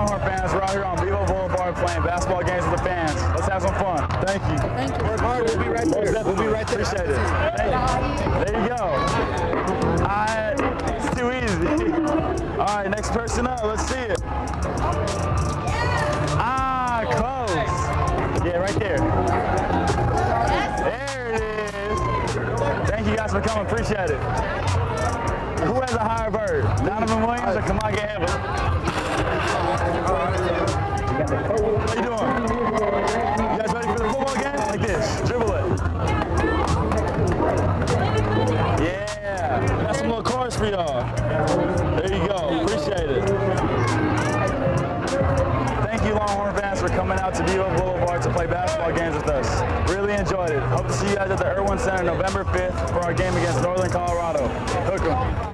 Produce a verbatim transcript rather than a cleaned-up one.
Longhorn fans. We're out here on Bevo Boulevard playing basketball games with the fans. Let's have some fun. Thank you. Thank you. Work hard. We'll be right there. We'll be right there. Appreciate it. Thank you. There you go. I, it's too easy. All right, next person up. Let's see it. Ah, close. Yeah, right there. There it is. Thank you guys for coming. Appreciate it. Who has a higher bird? Donovan Williams or Kamaka Hepa? How you doing? You guys ready for the football game? Like this. Dribble it. Yeah. Got some little chorus for y'all. There you go. Appreciate it. Thank you, Longhorn fans, for coming out to Bevo Boulevard to play basketball games with us. Really enjoyed it. Hope to see you guys at the Irwin Center November fifth for our game against Northern Colorado. Hook 'em.